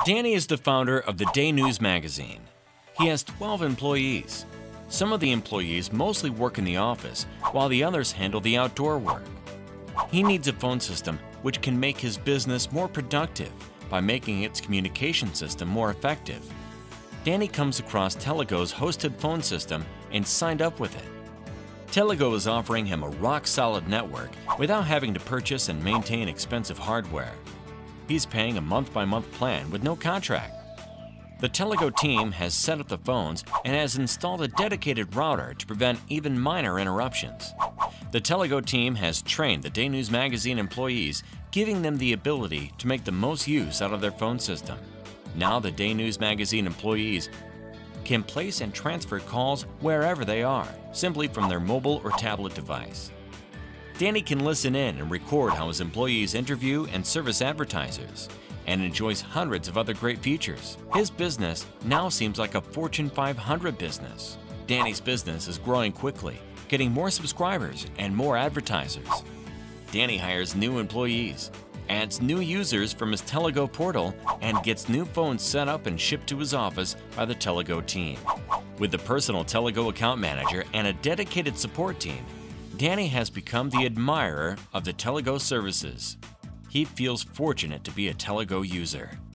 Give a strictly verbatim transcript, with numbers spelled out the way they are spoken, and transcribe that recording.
Danny is the founder of the Day News magazine. He has twelve employees. Some of the employees mostly work in the office, while the others handle the outdoor work. He needs a phone system which can make his business more productive by making its communication system more effective. Danny comes across Telego's hosted phone system and signed up with it. Telego is offering him a rock-solid network without having to purchase and maintain expensive hardware. He's paying a month-by-month plan with no contract. The Telego team has set up the phones and has installed a dedicated router to prevent even minor interruptions. The Telego team has trained the Day News magazine employees, giving them the ability to make the most use out of their phone system. Now the Day News magazine employees can place and transfer calls wherever they are, simply from their mobile or tablet device. Danny can listen in and record how his employees interview and service advertisers, and enjoys hundreds of other great features. His business now seems like a Fortune five hundred business. Danny's business is growing quickly, getting more subscribers and more advertisers. Danny hires new employees, adds new users from his Telego portal, and gets new phones set up and shipped to his office by the Telego team. With the personal Telego account manager and a dedicated support team, Danny has become the admirer of the Telego services. He feels fortunate to be a Telego user.